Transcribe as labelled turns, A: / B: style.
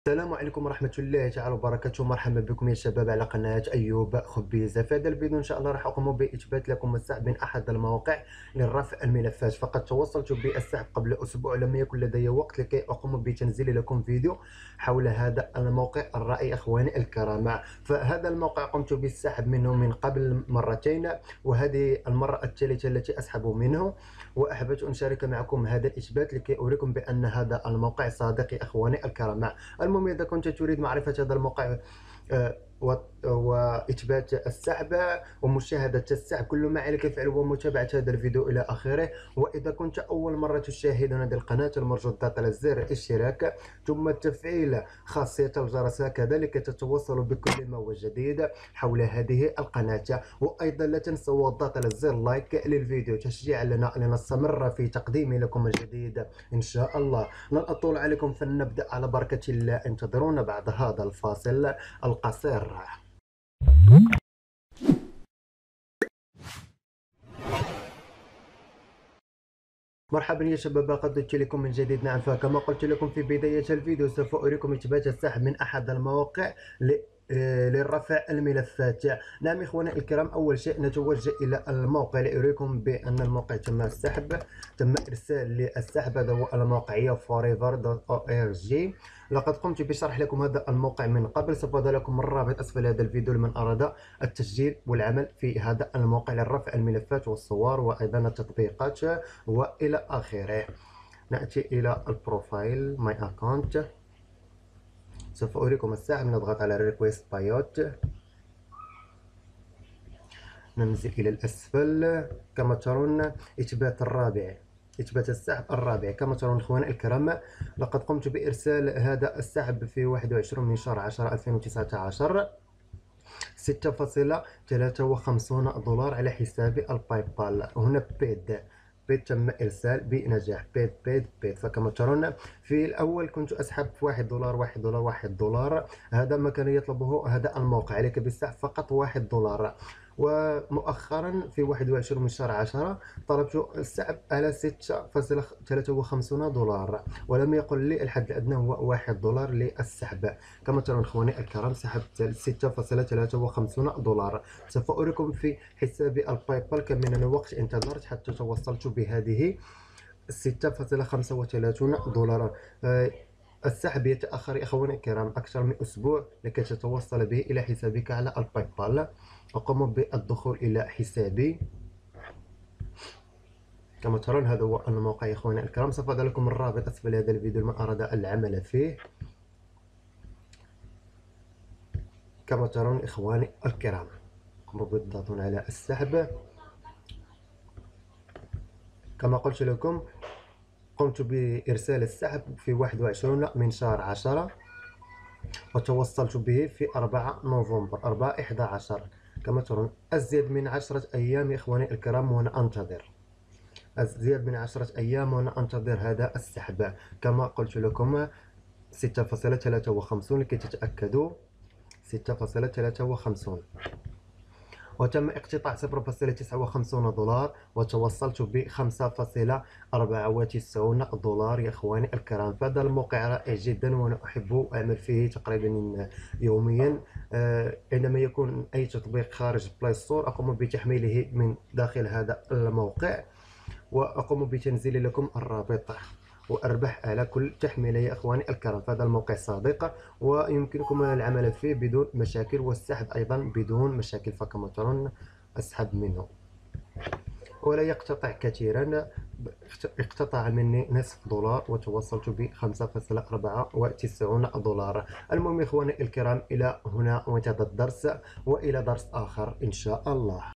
A: السلام عليكم ورحمة الله تعالى وبركاته. مرحبا بكم يا شباب على قناة أيوب خبيزة. في هذا الفيديو إن شاء الله راح أقوم بإثبات لكم السحب من أحد المواقع لرفع الملفات. فقد توصلت بالسحب قبل أسبوع، لم يكن لدي وقت لكي أقوم بتنزيل لكم فيديو حول هذا الموقع الرائع أخواني الكرام. فهذا الموقع قمت بالسحب منه من قبل مرتين، وهذه المرة الثالثة التي أسحب منه، وأحببت أن أشارك معكم هذا الإثبات لكي أريكم بأن هذا الموقع صادقي أخواني الكرام. المهم إذا كنت تريد معرفة هذا الموقع وإثبات السحب ومشاهدة السحب، كل ما عليك فعله هو متابعة هذا الفيديو إلى آخره. وإذا كنت أول مرة تشاهد هذه القناة، المرجو الضغط على زر الاشتراك ثم تفعيل خاصية الجرس كذلك تتوصل بكل ما هو جديد حول هذه القناة. وأيضا لا تنسوا الضغط على زر لايك للفيديو تشجيعا لنا لنستمر في تقديم لكم الجديد إن شاء الله. لن أطول عليكم فلنبدأ على بركة الله. انتظرونا بعد هذا الفاصل القصير. مرحبا يا شباب، قد جئت لكم من جديد. نعم، فكما قلت لكم في بداية الفيديو سوف أريكم إثبات السحب من أحد المواقع لرفع الملفات. نعم إخواني الكرام، أول شيء نتوجه إلى الموقع لأريكم بأن الموقع تم السحب، تم إرسال للسحب. هذا هو الموقع forever.org. لقد قمت بشرح لكم هذا الموقع من قبل، سوف أضع لكم الرابط أسفل هذا الفيديو لمن أراد التسجيل والعمل في هذا الموقع لرفع الملفات والصور وأيضا التطبيقات وإلى آخره. نأتي إلى البروفايل ماي أكاونت، سوف أريكم السحب. نضغط على ريكويست بايوت، ننزل إلى الأسفل كما ترون إثبات الرابع، إثبات السحب الرابع. كما ترون إخواني الكرام، لقد قمت بإرسال هذا السحب في 21 من شهر 10 2019، 6.53 دولار على حساب الباي بال. هنا بيد تم إرسال بنجاح. بيد. فكما ترون في الأول كنت أسحب في $1 هذا ما كان يطلبه هذا الموقع، عليك بالسحب فقط $1. ومؤخرا في 21 من شهر 10 طلبت السحب على $6.53، ولم يقل لي الحد الأدنى هو $1 للسحب. كما ترون إخواني الكرام سحبت $6.53. سوف أريكم في حساب الباي بال كم من الوقت انتظرت حتى توصلت بهذه $6.35. السحب يتأخر إخواني الكرام أكثر من أسبوع لكي تتوصل به إلى حسابك على الباي بال. أقوم بالدخول إلى حسابي. كما ترون هذا هو الموقع يا إخواني الكرام، سوف أضع لكم الرابط أسفل هذا الفيديو لمن أراد العمل فيه. كما ترون إخواني الكرام، قوموا بالضغط على السحب. كما قلت لكم قمت بإرسال السحب في 21 من شهر 10 وتوصلت به في 4 نوفمبر 4/11. كما ترون أزيد من 10 أيام يا إخواني الكرام وأنا أنتظر، أزيد من 10 أيام وأنا أنتظر هذا السحب. كما قلت لكم 6.53 لكي تتأكدوا، 6.53. وتم اقتطاع $0.59 وتوصلت ب $5.94 يا إخواني الكرام. فهذا الموقع رائع جدا وأنا أحب أعمل فيه تقريبا يوميا. عندما يكون أي تطبيق خارج بلاي ستور أقوم بتحميله من داخل هذا الموقع وأقوم بتنزيل لكم الرابط وأربح على كل تحميلة يا إخواني الكرام. فهذا الموقع صادق ويمكنكم العمل فيه بدون مشاكل، والسحب أيضا بدون مشاكل. فكما ترون أسحب منه ولا يقتطع كثيرا، اقتطع مني $0.5 وتوصلت ب $5.94. المهم إخواني الكرام، إلى هنا وانتهى الدرس، وإلى درس آخر إن شاء الله.